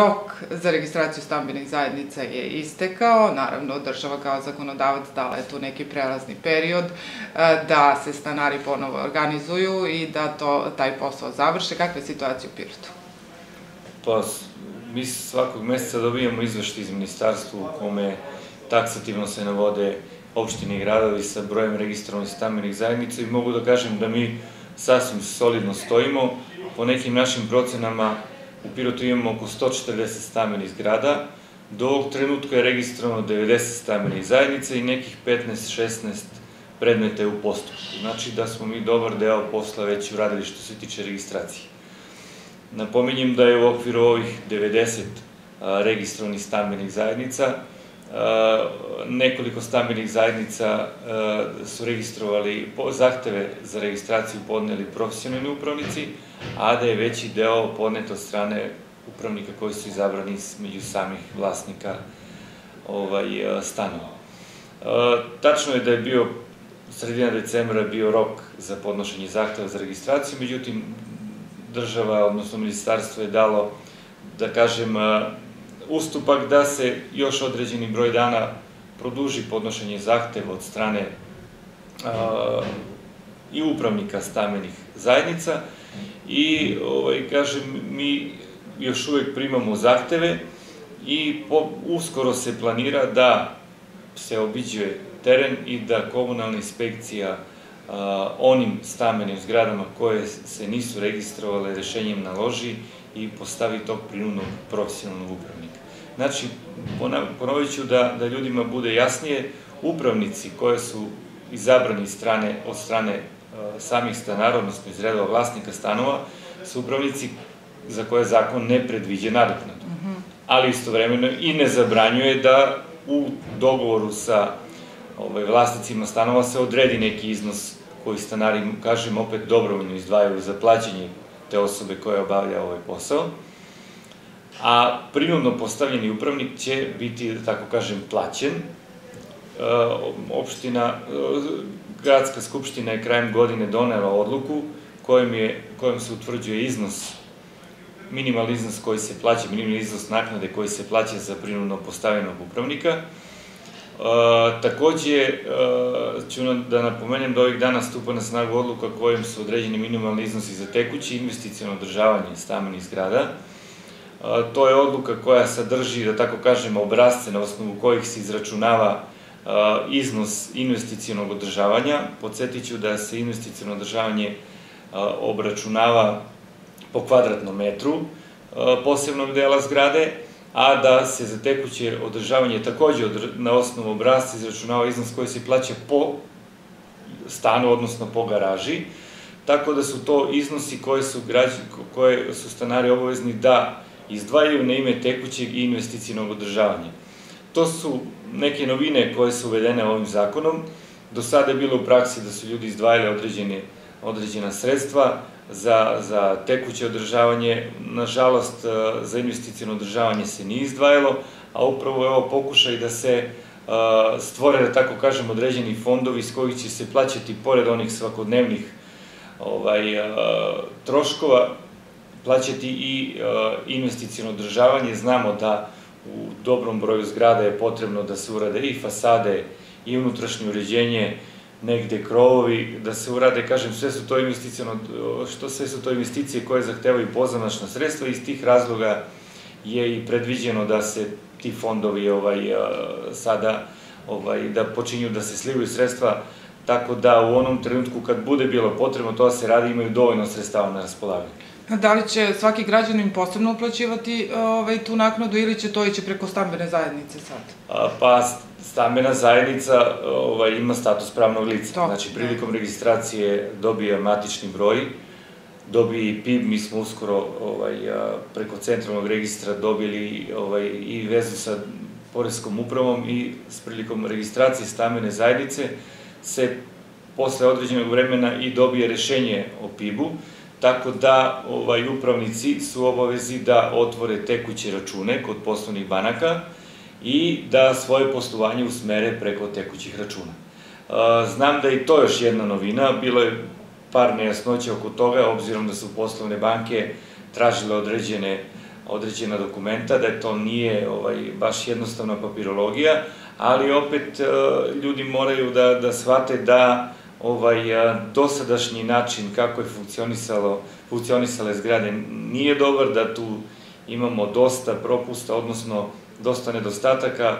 Rok za registraciju stambenih zajednica je istekao, naravno država kao zakonodavac dala je tu neki prelazni period da se stanari ponovo organizuju i da taj posao završe. Kakva je situacija u Pirotu? Pa, mi svakog meseca dobijamo izveštaj iz ministarstva u kome taksativno se navode opštine i gradovi sa brojem registrovanih stambenih zajednica i mogu da kažem da mi sasvim solidno stojimo. Po nekim našim procenama u Pirotu imamo oko 140 stambenih zgrada, do ovog trenutka je registrovano 90 stambenih zajednica i nekih 15-16 predmeta je u postupku. Znači da smo mi dobar deo posla već uradili što se tiče registracije. Napominjem da je u okviru ovih 90 registrovanih stambenih zajednica, nekoliko stambenih zajednica su registrovali zahteve za registraciju podneli profesionalni upravnici, a da je veći deo podnet od strane upravnika koji su izabrani među samih vlasnika stanova. Tačno je da je bio sredina decembra bio rok za podnošenje zahteva za registraciju, međutim država, odnosno ministarstvo je dalo, da kažem, ustupak da se još određeni broj dana produži podnošenje zahteva od strane i upravnika stambenih zajednica i, kažem, mi još uvek primamo zahteve i uskoro se planira da se obiđe teren i da komunalna inspekcija onim stambenim zgradama koje se nisu registrovale rešenjem naloži i postavi tog prinudnog profesionalnog upravnika. Znači, ponovit ću da ljudima bude jasnije, upravnici koje su izabrani od strane samih stanara, odnosno iz redova vlasnika stanova, su upravnici za koje zakon ne predviđa nadoknadu. Ali istovremeno i ne zabranjuje da u dogovoru sa vlasnicima stanova se odredi neki iznos koji stanari, kažem, opet dobrovoljno izdvajaju za plaćanje te osobe koja obavlja ovaj posao, a prinudno postavljeni upravnik će biti, da tako kažem, plaćen. Gradska skupština je krajem godine donela odluku kojom se utvrđuje iznos, minimalni iznos koji se plaća, minimalni iznos naknade koji se plaća za prinudno postavljenog upravnika. Takođe, ću da napomenem da ovih dana stupa na snagu odluka kojim su određeni minimalni iznosi za tekuće investiciono održavanje stambenih zgrada. To je odluka koja sadrži, da tako kažem, obrasce na osnovu kojih se izračunava iznos investicionog održavanja. Podsjetit ću da se investiciono održavanje obračunava po kvadratnom metru posebnog dela zgrade, a da se za tekuće održavanje takođe na osnovu obrasca izračunava iznos koji se plaća po stanu, odnosno po garaži, tako da su to iznosi koje su stanari obavezni da izdvajaju na ime tekućeg i investicionog održavanja. To su neke novine koje su uvedene ovim zakonom. Do sada je bilo u praksi da su ljudi izdvajali određena sredstva za tekuće održavanje. Nažalost, za investiciono održavanje se nije izdvajalo, a upravo je ovo pokušaj da se stvore, da tako kažem, određeni fondovi iz kojih će se plaćati, pored onih svakodnevnih troškova, plaćati i investiciono održavanje. Znamo da u dobrom broju zgrada je potrebno da se urade i fasade i unutrašnje uređenje, negde krovovi, da se urade, kažem, sve su to investicije koje zahtevaju pozamašna sredstva i iz tih razloga je i predviđeno da se ti fondovi sada da počinju da se slivaju sredstva, tako da u onom trenutku kad bude bilo potrebno to da se radi imaju dovoljno sredstava na raspolaganju. Da li će svaki građanin posebno uplaćivati tu naknadu ili će to ići preko stambene zajednice sad? Pa, stambena zajednica ima status pravnog lica. Znači, prilikom registracije dobije matični broj, dobije i PIB. Mi smo uskoro preko centralnog registra dobili i vezu sa poreskom upravom i s prilikom registracije stambene zajednice se posle određenog vremena i dobije rešenje o PIB-u, tako da upravnici su obavezi da otvore tekuće račune kod poslovnih banaka i da svoje poslovanje usmere preko tekućih računa. Znam da je i to još jedna novina, bilo je par nejasnoća oko toga, obzirom da su poslovne banke tražile određene određena dokumenta, da to nije baš jednostavna papirologija, ali opet ljudi moraju da shvate da dosadašnji način kako je funkcionisale zgrade nije dobar, da tu imamo dosta propusta, odnosno dosta nedostataka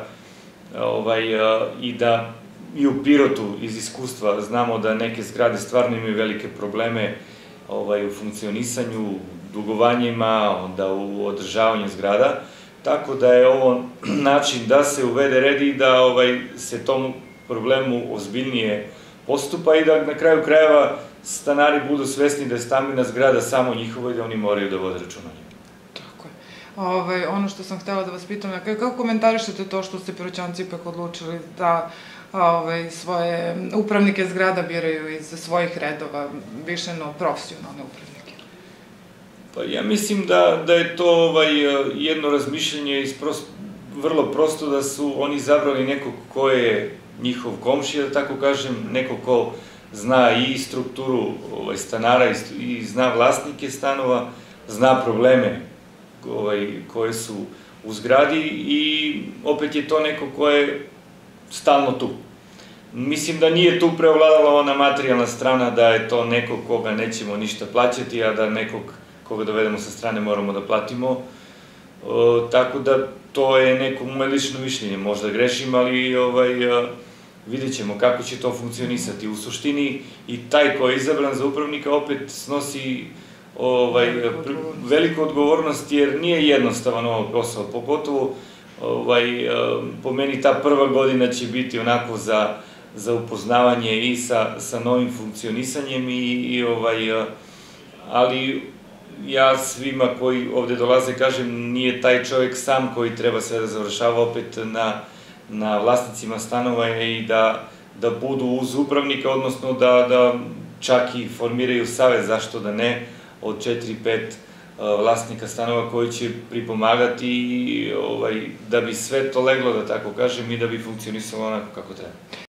i da i u Pirotu iz iskustva znamo da neke zgrade stvarno imaju velike probleme u funkcionisanju, dugovanjima, onda u održavanju zgrada, tako da je ovo način da se uvede red i da se tom problemu ozbiljnije postupa i da na kraju krajeva stanari budu svesni da je stambena zgrada samo njihova i da oni moraju da vode računa o njima. Tako je. Ono što sam htela da vas pitam, kako komentarišete to što ste Piroćanci ipak odlučili da svoje upravnike zgrada biraju iz svojih redova, više profesionalne upravnike? Pa ja mislim da je to jedno razmišljanje vrlo prosto, da su oni izabrali nekog ko je njihov komšija, da tako kažem, neko ko zna i strukturu stanara i zna vlasnike stanova, zna probleme koje su u zgradi i opet je to neko ko je stalno tu. Mislim da nije tu preovladala ona materijalna strana, da je to neko koga nećemo ništa plaćati, a da nekog koga dovedemo sa strane moramo da platimo. Tako da to je neko moje lično mišljenje, možda grešim, ali vidjet ćemo kako će to funkcionisati. U suštini i taj ko je izabran za upravnika opet snosi veliku odgovornost, jer nije jednostavan ovaj posao, pogotovo po meni ta prva godina će biti onako za upoznavanje i sa novim funkcionisanjem, ali ja svima koji ovde dolaze kažem, nije taj čovjek sam koji treba sve da završava, opet na vlasnicima stanova i da budu uz upravnika, odnosno da čak i formiraju savez, zašto da ne, od 4-5 vlasnika stanova koji će pripomagati da bi sve to leglo, da tako kažem, i da bi funkcionisalo onako kako treba.